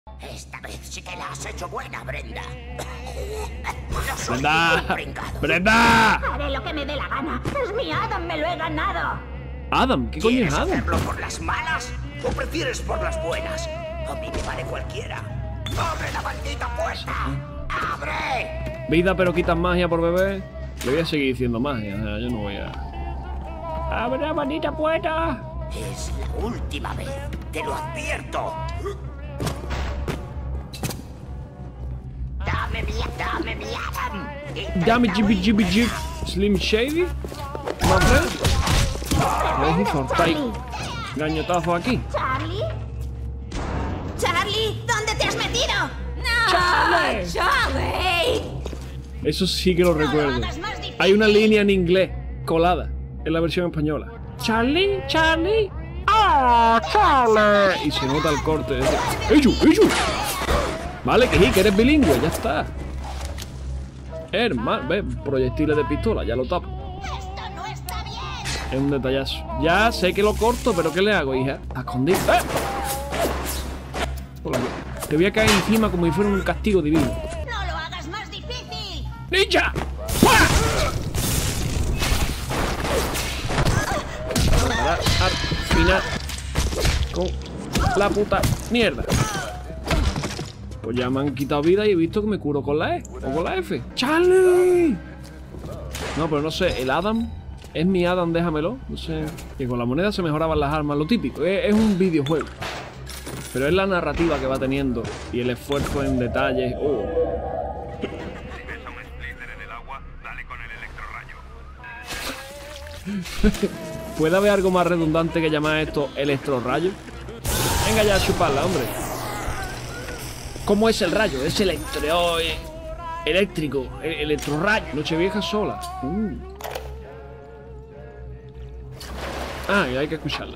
Esta vez sí que la has hecho buena, Brenda. ¡Brenda! ¡Brenda! Haré lo que me dé la gana. Es mi Adam, me lo he ganado. Adam, ¿qué coño es ¿Quieres Adam? hacerlo por las malas o prefieres por las buenas? A mí me vale cualquiera. ¡Abre la maldita puerta! ¡Abre! Vida, pero quitas magia por beber. Le voy a seguir diciendo magia, o sea, yo no voy a... ¡Abre la maldita puerta! Es la última vez, te lo advierto. Dame mi Adam. Dame Jibby Jibby Jib Slim Shady. My friend. Deje cortar gañotazo aquí. ¿Charlie? ¿Charlie? ¿Dónde te has metido? ¡No! ¡Charlie! ¡Charlie! Eso sí que lo recuerdo. hagas más difícil. Hay una línea en inglés colada en la versión española. Charlie, Charlie. ¡Ah, Charlie! Y se nota el corte. ¡Ello, ello! Vale, que sí, que eres bilingüe, ya está. Hermano, ve, proyectiles de pistola, ya lo tapo. ¡Esto no está bien! Es un detallazo. Ya sé que lo corto, pero ¿qué le hago, hija? A escondido. ¡Eh! Te voy a caer encima como si fuera un castigo divino. ¡No lo hagas más difícil! ¡Ninja! ¡Fuera! Para al final con la puta mierda. Pues ya me han quitado vida y he visto que me curo con la E o con la F. ¡Charlie! No, pero no sé, el Adam es mi Adam, déjamelo. No sé, que con la moneda se mejoraban las armas, lo típico. Es un videojuego. Pero es la narrativa que va teniendo y el esfuerzo en detalles. Oh. Si ves a un splitter en el agua, dale con el electrorrayo. ¿Puede haber algo más redundante que llamar esto electrorrayo? Venga ya a chuparla, hombre. ¿Cómo es el rayo? Es eléctrico, electrorrayo. Nochevieja sola. Ah, y hay que escucharla.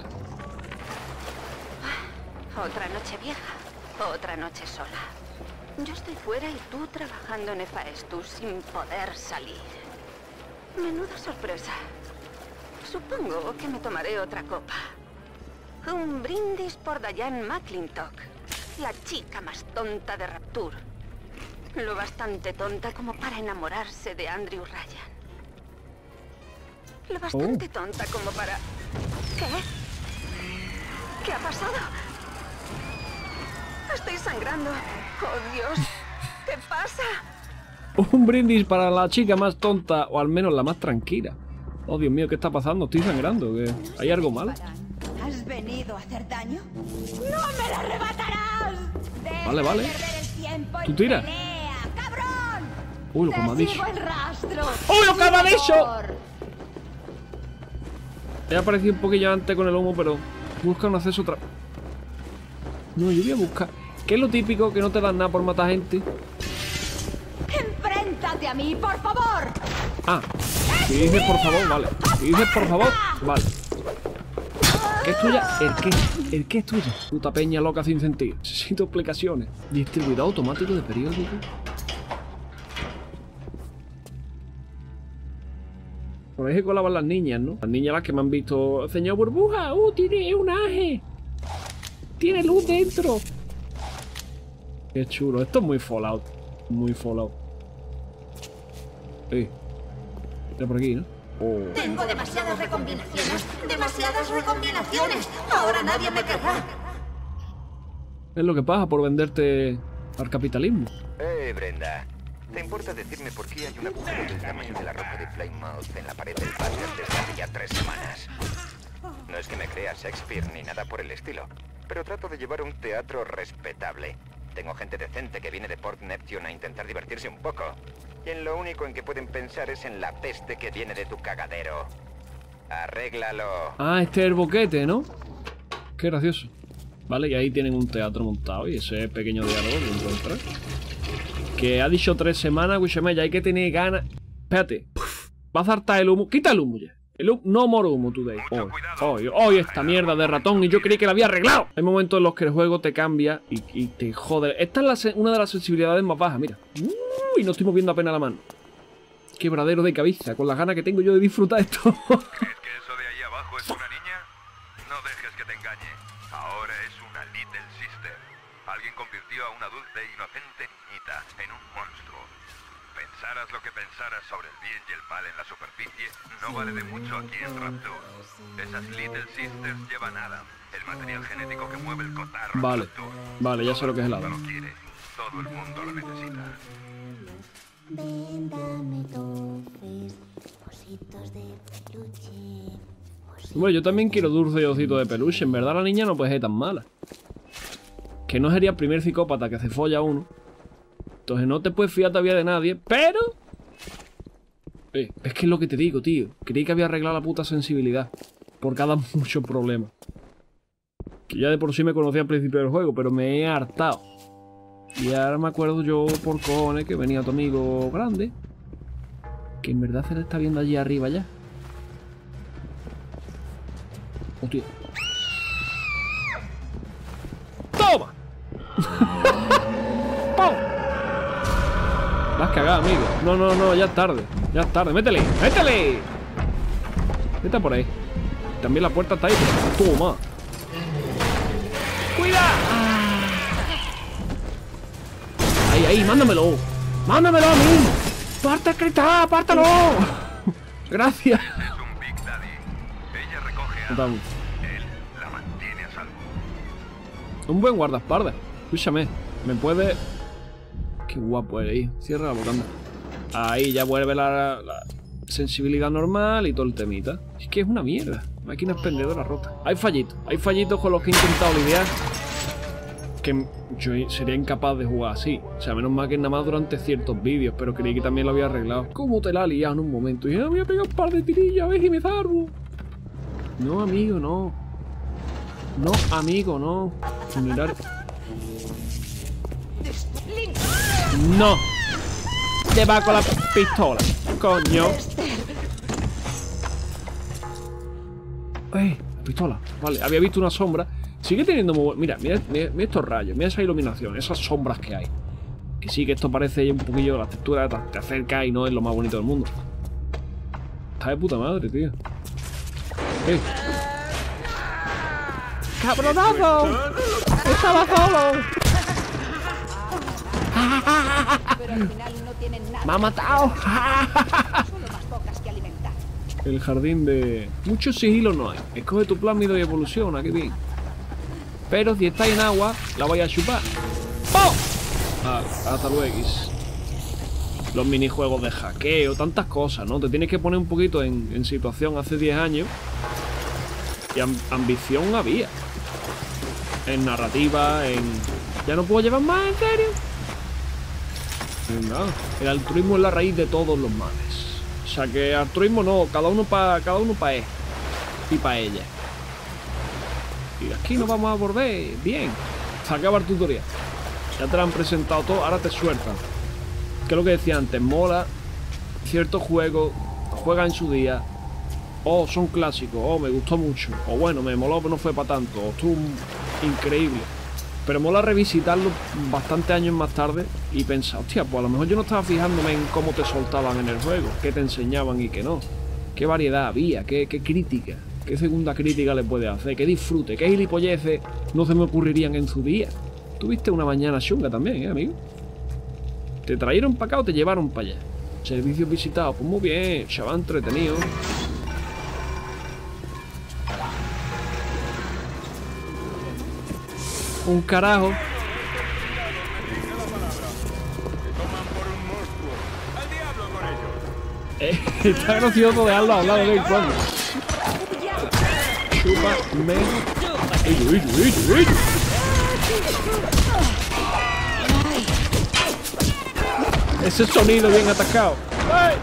Otra noche vieja, otra noche sola. Yo estoy fuera y tú trabajando en Hephaestus sin poder salir. Menuda sorpresa. Supongo que me tomaré otra copa. Un brindis por Diane McClintock, la chica más tonta de Rapture. Lo bastante tonta como para enamorarse de Andrew Ryan. Lo bastante tonta como para... ¿Qué? ¿Qué ha pasado? Estoy sangrando. ¡Oh, Dios! ¿Qué pasa? Un brindis para la chica más tonta, o al menos la más tranquila. Oh, Dios mío, ¿qué está pasando? Estoy sangrando. ¿Hay algo malo? ¿Has venido a hacer daño? ¡No me lo arrebatarás! Vale, vale. Perder el tiempo ¿Tú en tiras? pelea, cabrón. Uy, lo que me ha dicho. ¡Sigo el rastro! ¡Uy, lo que me ha dicho! Por- He aparecido un poquillo antes con el humo, pero busca un acceso otra. No, yo voy a buscar. ¿Qué es lo típico que no te dan nada por matar gente? ¡Enfréntate a mí, por favor! Ah, si dices por favor, vale. Si dices por favor, vale. ¿Qué es tuya? ¿El qué es tuya? Puta peña loca sin sentido. Necesito explicaciones. Distribuidor automático de periódicos. Por ahí se colaban las niñas, ¿no? Las niñas las que me han visto. Señor Burbuja, tiene un aje. Tiene luz dentro. Qué chulo. Esto es muy Fallout. Muy Fallout. Está por aquí, ¿no? Oh. Tengo demasiadas recombinaciones. ¡Demasiadas recombinaciones! Ahora nadie me querrá. Es lo que pasa por venderte al capitalismo. Brenda, ¿te importa decirme por qué hay un agujero del tamaño de la roca de Plymouth en la pared del váter desde hace ya 3 semanas? No es que me crea Shakespeare ni nada por el estilo, pero trato de llevar un teatro respetable. Tengo gente decente que viene de Port Neptune a intentar divertirse un poco. Y en lo único en que pueden pensar es en la peste que viene de tu cagadero. Arréglalo. Ah, este es el boquete, ¿no? Qué gracioso. Vale, y ahí tienen un teatro montado y ese pequeño diálogo que encuentras. Que ha dicho 3 semanas, escúchame, ya hay que tener ganas. Espérate. Va a saltar el humo. Quita el humo ya. El humo, no more humo today. Hoy esta mierda de ratón y yo creí que la había arreglado. Hay momentos en los que el juego te cambia y te jode. Esta es una de las sensibilidades más bajas, mira. Uy, no estoy moviendo apenas la mano. Quebradero de cabeza, con las ganas que tengo yo de disfrutar esto. ¿Crees que eso de ahí abajo es una niña? No dejes que te engañe. Ahora es una Little Sister. Alguien convirtió a una dulce e inocente niñita en un monstruo. Pensaras lo que pensaras sobre el bien y el mal en la superficie, no vale de mucho aquí en Rapture. Esas Little Sisters llevan Adam, el material genético que mueve el cotarro. Vale, vale, ya sé lo que es el Todo Adam. lo quiere, todo el mundo lo necesita. Ven, dame toffees, ositos de peluche. Bueno, yo también quiero dulce y osito de peluche. En verdad la niña no puede ser tan mala. Que no sería el primer psicópata que se folla a uno. Entonces no te puedes fiar todavía de nadie, pero... es que es lo que te digo, tío. Creí que había arreglado la puta sensibilidad. Porque ha dado muchos problemas. Que ya de por sí me conocía al principio del juego, pero me he hartado. Y ahora me acuerdo yo por cojones que venía tu amigo grande. Que en verdad se le está viendo allí arriba ya. Hostia. ¡Toma! ¡Pum! La has cagado, amigo. No, no, no, ya es tarde. Ya es tarde. ¡Métele! ¡Métele! Está por ahí. También la puerta está ahí, pero... ¡Toma! ¡Cuida! Ahí, ahí, mándamelo. ¡Mándamelo a mí! ¡Parta el cristal! ¡Apártalo! Gracias. Es un Big Daddy. Ella recoge a... Vamos. Él la mantiene a salvo. Un buen guardaespaldas. Escúchame, me puede... Qué guapo eres ahí. Cierra la botanda. Ahí ya vuelve la sensibilidad normal y todo el temita. Es que es una mierda. Máquina expendedora rota. Hay fallitos con los que he intentado lidiar. Que yo sería incapaz de jugar así. O sea, menos mal que nada más durante ciertos vídeos, pero creí que también lo había arreglado. ¿Cómo te la has liado en un momento? Y voy a pegar un par de tirillas, a ver si me salvo. No, amigo, no. No, amigo, no. Mirar. No. Te va con la pistola. Coño. La pistola. Vale, había visto una sombra. Sigue teniendo muy... Mira, mira estos rayos. Mira esa iluminación. Esas sombras que hay. Que sí, que esto parece un poquillo... La textura te acerca y no es lo más bonito del mundo. Está de puta madre, tío. ¡Cabronazo! ¡Estaba solo! Pero al final no tienen nada. ¡Me ha matado! Solo más pocas que alimentar. El jardín de... Muchos sigilos no hay. Escoge tu plásmido y evoluciona, qué bien. Pero si está en agua, la voy a chupar. ¡Pum! Hasta luego. Los minijuegos de hackeo, tantas cosas, ¿no? Te tienes que poner un poquito en situación hace 10 años. Y ambición había. En narrativa, en... ¿Ya no puedo llevar más, en serio? Nada. El altruismo es la raíz de todos los males. O sea que altruismo no, cada uno pa él. Y pa ella. Y aquí nos vamos a volver. Bien. Se acaba el tutorial. Ya te lo han presentado todo, ahora te sueltan. Que es lo que decía antes, mola ciertos juegos, juega en su día. Oh, son clásicos, oh, me gustó mucho. O bueno, me moló, pero no fue para tanto. O estuvo increíble. Pero mola revisitarlo bastantes años más tarde y pensar, hostia, pues a lo mejor yo no estaba fijándome en cómo te soltaban en el juego, qué te enseñaban y qué no. Qué variedad había, qué crítica, qué segunda crítica le puedes hacer, qué disfrute, qué gilipolleces no se me ocurrirían en su día. Tuviste una mañana chunga también, amigo. ¿Te trajeron para acá o te llevaron para allá? Servicios visitados, pues muy bien, chaval entretenido. Un carajo. Está gracioso dejarlo hablar de vez en cuando. Chúpame. ¡Ello! Ese sonido bien atacado. ¡Ay!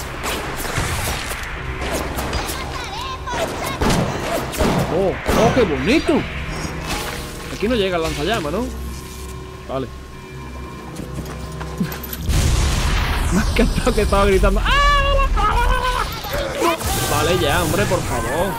¡Oh, qué bonito! Aquí no llega el lanzallamas, ¿no? Vale. Me ha encantado que estaba gritando. Vale, ya, hombre, por favor.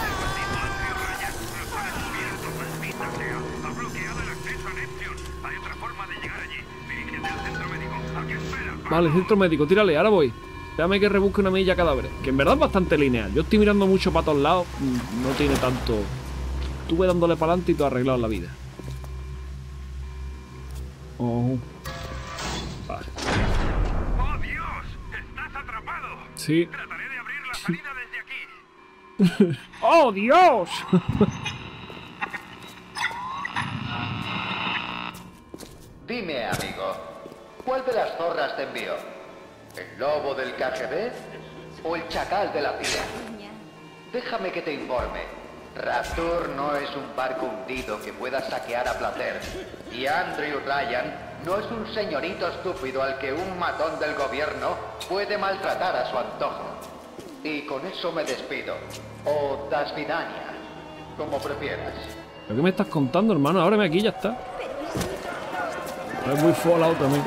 Vale, centro médico, tírale, ahora voy. Déjame que rebusque una milla cadáveres. Que en verdad es bastante lineal. Yo estoy mirando mucho para todos lados. No tiene tanto... Estuve dándole para adelante y todo arreglado en la vida. Oh. Vale. ¡Oh, Dios! ¡Estás atrapado! Sí. Trataré de abrir la salida desde aquí. ¡Oh, Dios! Dime, amigo, ¿cuál de las zorras te envió? ¿El lobo del KGB o el chacal de la CIA? Déjame que te informe. Rapture no es un barco hundido que pueda saquear a placer. Y Andrew Ryan no es un señorito estúpido al que un matón del gobierno puede maltratar a su antojo. Y con eso me despido. O das vidania, como prefieras. ¿Pero qué me estás contando, hermano? Ábreme aquí, ya está. Es muy Fallout también.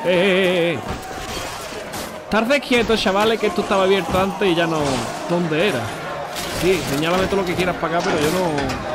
Estar quietos, chavales, que esto estaba abierto antes y ya no... ¿Dónde era? Sí, señálame todo lo que quieras para acá, pero yo no...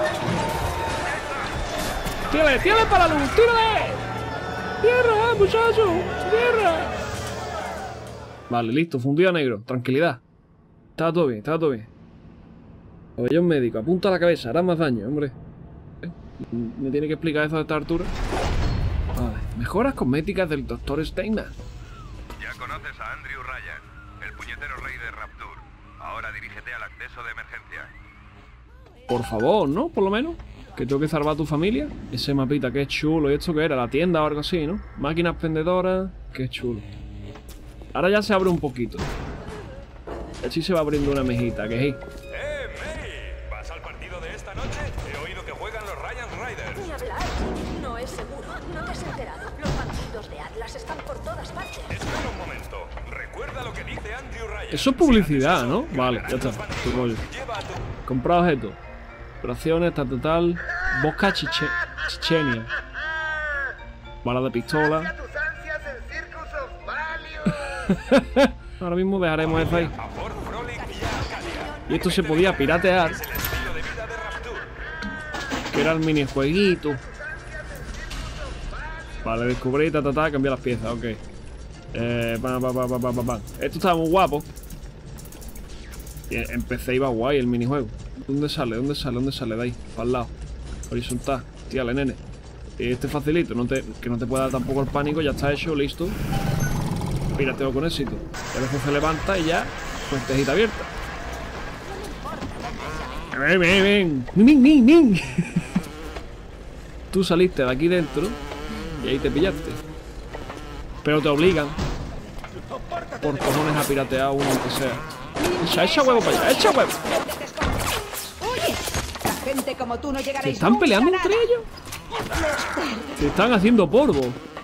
¡Tírale, tírale para la luz! ¡Tírale! ¡Tierra, muchacho! ¡Tierra! Vale, listo, fundido a negro. Tranquilidad. Estaba todo bien, estaba todo bien. Pabellón médico, apunta a la cabeza, hará más daño, hombre. ¿Me tiene que explicar eso de esta altura? Vale, mejoras cosméticas del Dr. Steinman. Ya conoces a Andrew Ryan, el puñetero rey de Rapture. Ahora dirígete al acceso de emergencia. Por favor, ¿no? Por lo menos. Que tengo que salvar a tu familia. Ese mapita, qué chulo. ¿Y esto qué era? La tienda o algo así, ¿no? Máquinas pendedoras. Qué chulo. Ahora ya se abre un poquito. Así se va abriendo una mejita, que sí. Mary! ¿Vas al partido de esta noche? He oído que juegan los Ryan Riders. Ni hablar. No es seguro. ¿No te has enterado? Los bandidos de Atlas están por todas partes. Espera un momento. Recuerda lo que dice Andrew Ryan. Eso es publicidad, ¿no? Vale, ya está. Tu rollo. Comprar objetos. Operaciones, tal. Bosca Chechenia. Bala de pistola. Ahora mismo dejaremos eso ahí. Y esto se podía piratear. Que era el minijueguito. Vale, descubrí, cambiar las piezas, ok. Esto estaba muy guapo. Y empecé, iba guay el minijuego. ¿Dónde sale? ¿Dónde sale? ¿Dónde sale? De ahí, para el lado. Horizontal. Tírale, nene. Este facilito, que no te pueda dar tampoco el pánico, ya está hecho, listo. Pirateo con éxito. A veces se levanta y ya, pues tejita abierta. Ven. Tú saliste de aquí dentro y ahí te pillaste. Pero te obligan por cojones a piratear uno aunque sea. Echa huevo para allá, echa huevo. Oye, la gente como tú no llegará. ¿Se están peleando entre ellos? Se están haciendo polvo.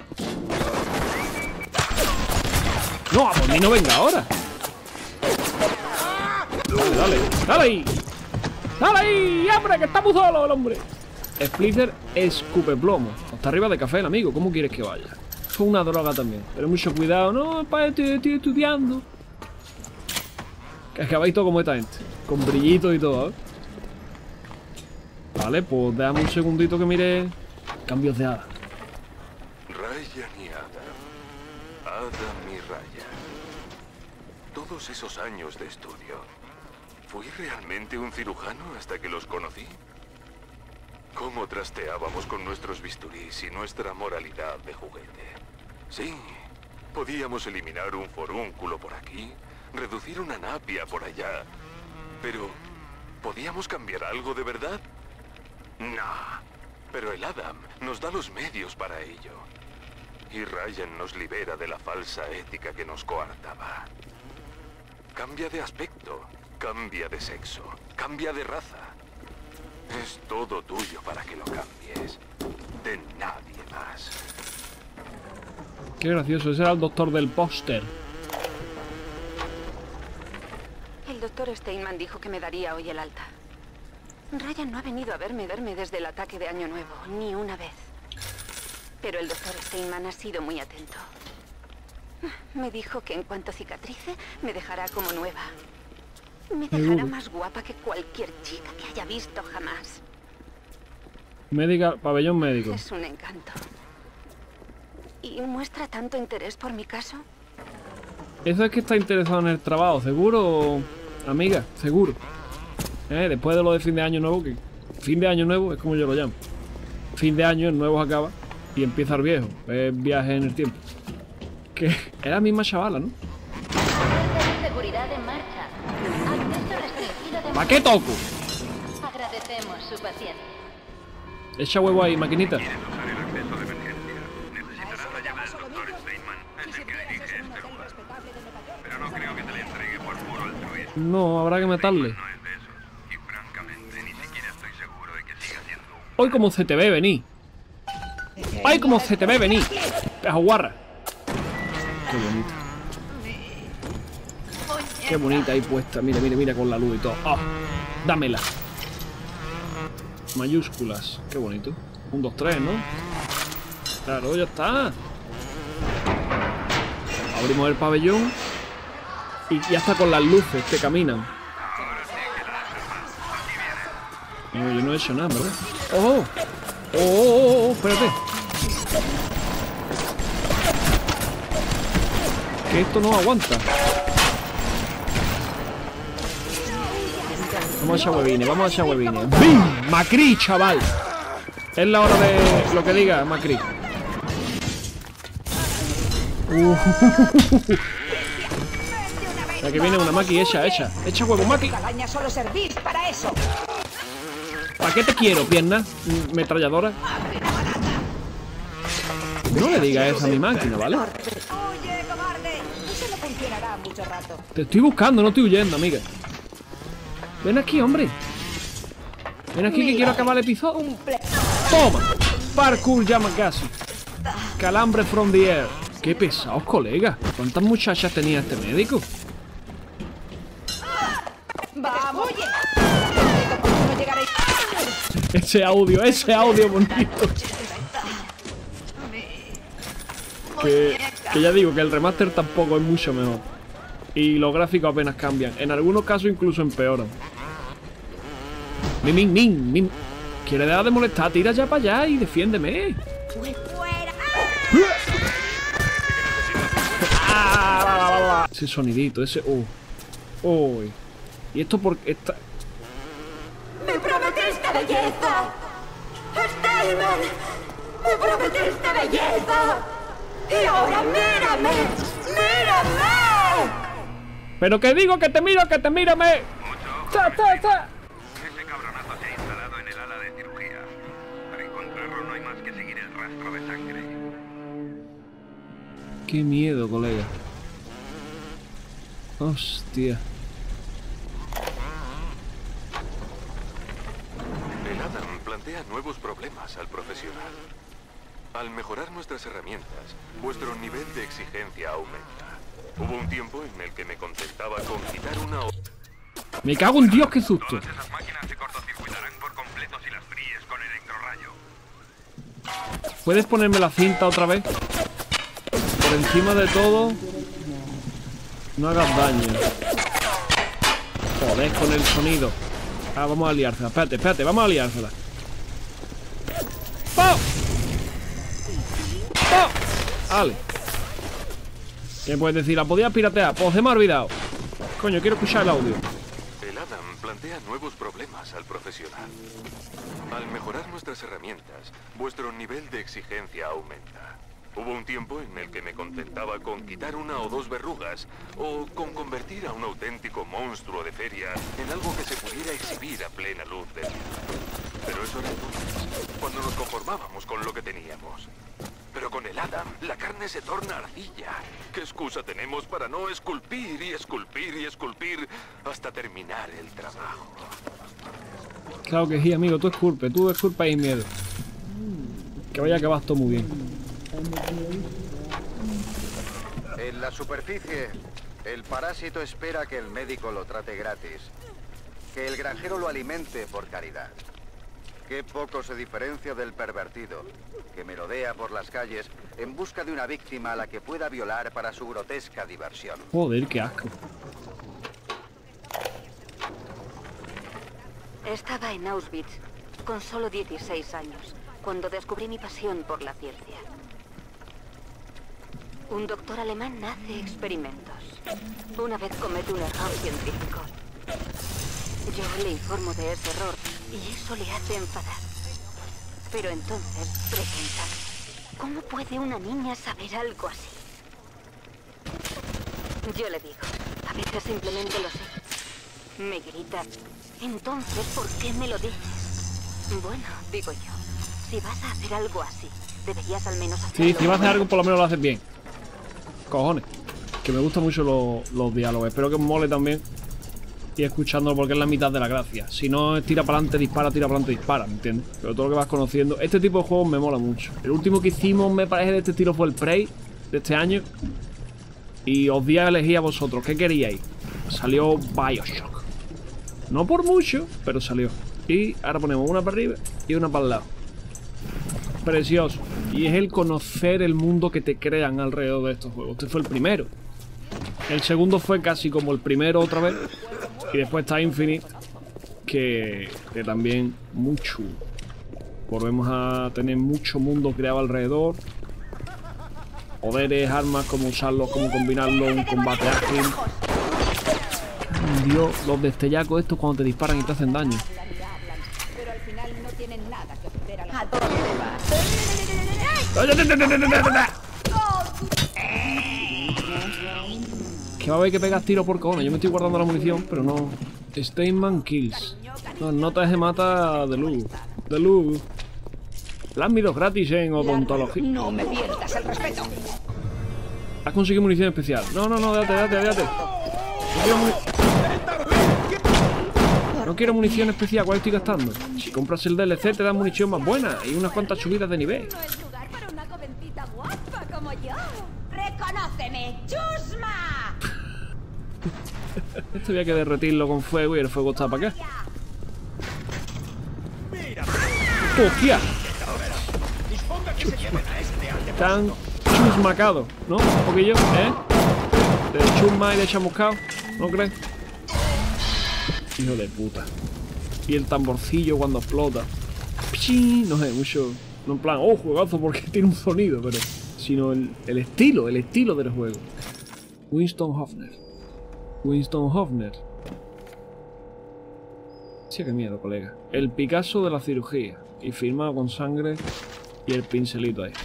No, a por mí no venga ahora. Dale ahí. ¡Dale ahí! ¡Hombre, que está muy solo el hombre! Splitter escupe plomo. Está arriba de café el amigo. ¿Cómo quieres que vaya? Es una droga también. Pero mucho cuidado. No, padre, estoy estudiando. Que acabáis todo como esta gente. Con brillitos y todo, ¿eh? Vale, pues déjame un segundito que mire. Cambios de hada. Ryan y Adam y Ryan. Todos esos años de estudio. ¿Fui realmente un cirujano hasta que los conocí? ¿Cómo trasteábamos con nuestros bisturís y nuestra moralidad de juguete? Sí, podíamos eliminar un forúnculo por aquí, reducir una napia por allá, pero ¿podíamos cambiar algo de verdad? No, pero el Adam nos da los medios para ello. Y Ryan nos libera de la falsa ética que nos coartaba. Cambia de aspecto. Cambia de sexo, cambia de raza. Es todo tuyo para que lo cambies. De nadie más. Qué gracioso, ese era el doctor del póster. El doctor Steinman dijo que me daría hoy el alta. Ryan no ha venido a verme desde el ataque de Año Nuevo, ni una vez. Pero el doctor Steinman ha sido muy atento. Me dijo que en cuanto cicatrice, me dejará como nueva. Me dejará más guapa que cualquier chica que haya visto jamás. Médica, pabellón médico. Es un encanto. ¿Y muestra tanto interés por mi caso? Eso es que está interesado en el trabajo, ¿seguro, amiga? Seguro. Después de lo de fin de año nuevo, que fin de año nuevo es como yo lo llamo. Fin de año, el nuevo acaba. Y empieza el viejo. Es viaje en el tiempo. Que es la misma chavala, ¿no? Seguridad en marcha. Acceso restringido de... ¿Para qué toco? Agradecemos su paciencia. Echa huevo ahí, maquinita. ¿Quieres usar el acceso de emergencia? Necesitarás la llave del Dr. Steinman, es el que dirige este lugar. Pero no creo que te la entregue por puro altruismo. No, habrá que matarle. No es de esos. Y francamente, ni siquiera estoy seguro de que siga siendo un... Hoy como se te ve venir. ¡Ay, como se te ve venir! Pejo guarra. Qué bonita. Qué bonita ahí puesta. Mira, mira, mira con la luz y todo. ¡Oh! Dámela. Mayúsculas. Qué bonito. 1, 2, 3, ¿no? Claro, ya está. Abrimos el pabellón. Y ya está con las luces que caminan. No, yo no he hecho nada, ¿verdad? ¡Oh! ¡Oh, oh, oh! Espérate. Que esto no aguanta. Vamos a echar huevines, vamos a echar huevines. ¡Bim! ¡Macri, chaval! Es la hora de lo que diga Macri. Aquí viene una Maki, echa huevo, Maki. Calaña solo servís para eso. ¿Para qué te quiero, pierna? Metralladora. No le digas eso a mi máquina, ¿vale? Oye, cobarde. Eso no funcionará mucho rato. Te estoy buscando, no estoy huyendo, amiga. Ven aquí, hombre. Ven aquí que quiero acabar el episodio. Toma. Parkour Yamakasi. Calambre from the air. Qué pesados, colega. ¿Cuántas muchachas tenía este médico? Vamos. No llegaréis. Ese audio bonito. Que ya digo que el remaster tampoco es mucho mejor. Y los gráficos apenas cambian. En algunos casos incluso empeoran. Min. ¿Quieres dejar de molestar? Tira ya para allá y defiéndeme. Ese sonidito, ese... Oh. ¿Y esto por qué está...? ¡Me prometiste belleza! ¡Steinman! ¡Me prometiste belleza! ¡Y ahora mírame! ¡Mírame! ¡Pero que digo que te mírame! ¡Ta! Ese cabronazo se ha instalado en el ala de cirugía. Para encontrarlo no hay más que seguir el rastro de sangre. Qué miedo, colega. Hostia. El Adam plantea nuevos problemas al profesional. Al mejorar nuestras herramientas, vuestro nivel de exigencia aumenta. Hubo un tiempo en el que me contentaba con quitar una... Me cago en Dios, qué susto. Todas esas máquinas se cortocircuitarán por completo si las fríes con electrorrayo. ¿Puedes ponerme la cinta otra vez? Por encima de todo... No hagas daño. Joder, con el sonido. Ah, vamos a liársela. Espérate, vamos a liársela. ¡Pau! Vale. ¿Qué puedes decir? ¿La podías piratear? Pues se me ha olvidado. Coño, quiero escuchar el audio. El Adam plantea nuevos problemas al profesional. Al mejorar nuestras herramientas, vuestro nivel de exigencia aumenta. Hubo un tiempo en el que me contentaba con quitar 1 o 2 verrugas o con convertir a un auténtico monstruo de feria en algo que se pudiera exhibir a plena luz del día. Pero eso era entonces, cuando nos conformábamos con lo que teníamos. Pero con el Adam, la carne se torna arcilla. ¿Qué excusa tenemos para no esculpir y esculpir y esculpir hasta terminar el trabajo? Claro que sí, amigo, tú esculpa y miedo. Que vaya que vas todo muy bien. En la superficie, el parásito espera que el médico lo trate gratis. Que el granjero lo alimente por caridad. Qué poco se diferencia del pervertido, que merodea por las calles en busca de una víctima a la que pueda violar para su grotesca diversión. Joder, qué asco. Estaba en Auschwitz con solo 16 años, cuando descubrí mi pasión por la ciencia. Un doctor alemán hace experimentos. Una vez comete un error científico. Yo le informo de ese error y eso le hace enfadar. Pero entonces pregunta, ¿Cómo puede una niña saber algo así? Yo le digo, a veces simplemente lo sé. Me grita, entonces, ¿por qué me lo dices? Bueno, digo yo, si vas a hacer algo así, deberías al menos hacerlo. Sí, si vas a hacer algo, por lo menos lo haces bien. Cojones. Que me gustan mucho los diálogos. Espero que os mole también. Y escuchándolo porque es la mitad de la gracia. Si no, es tira para adelante, dispara, ¿me entiendes? Pero todo lo que vas conociendo. Este tipo de juegos me mola mucho. El último que hicimos, me parece, de este estilo fue el Prey de este año. Y os di a elegir a vosotros. ¿Qué queríais? Salió BioShock. No por mucho, pero salió. Y ahora ponemos una para arriba y una para el lado. Precioso. Y es el conocer el mundo que te crean alrededor de estos juegos. Este fue el primero. El segundo fue casi como el primero otra vez. Y después está Infinite, que también mucho. Volvemos a tener mucho mundo creado alrededor. Poderes, armas, cómo usarlos, cómo combinarlos, un combate ágil. Dios, los destellacos estos cuando te disparan y te hacen daño. Pero al final no tienen nada que ofrecer a la... ¿A dónde vas? Que va a haber que pegar tiros por cojones. Yo me estoy guardando la munición, pero no. Steinman Kills. No, notas de mata de luz. De luz. Lámidos gratis en odontología. No me pierdas el respeto. Has conseguido munición especial. No, date. No quiero munición especial. ¿Cuál estoy gastando? Si compras el DLC te dan munición más buena y unas cuantas subidas de nivel. No es lugar para una jovencita guapa como yo. ¡Reconóceme, Chusma! Esto había que derretirlo con fuego y el fuego está para acá. ¡Hostia! Están chusmacados, ¿no? Un poquillo, ¿eh? De chusma y de chamuscado, ¿no crees? Hijo de puta. Y el tamborcillo cuando explota. ¡Pichín! No sé, mucho. No en plan, oh, juegazo porque tiene un sonido, pero. Sino el estilo del juego. Winston Hofner. Sí, qué miedo, colega. El Picasso de la cirugía. Y firmado con sangre y el pincelito ahí.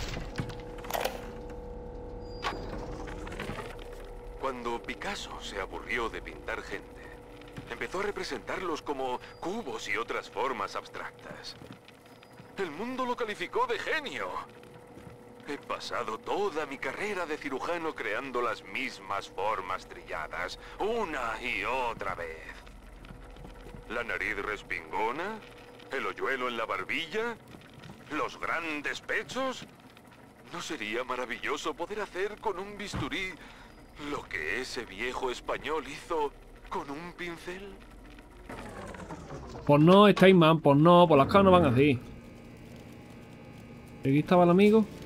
Cuando Picasso se aburrió de pintar gente, empezó a representarlos como cubos y otras formas abstractas. El mundo lo calificó de genio. He pasado toda mi carrera de cirujano creando las mismas formas trilladas, una y otra vez. La nariz respingona, el hoyuelo en la barbilla, los grandes pechos. ¿No sería maravilloso poder hacer con un bisturí lo que ese viejo español hizo con un pincel? Pues no, Steinman, pues no, pues las cosas no van así. Aquí estaba el amigo.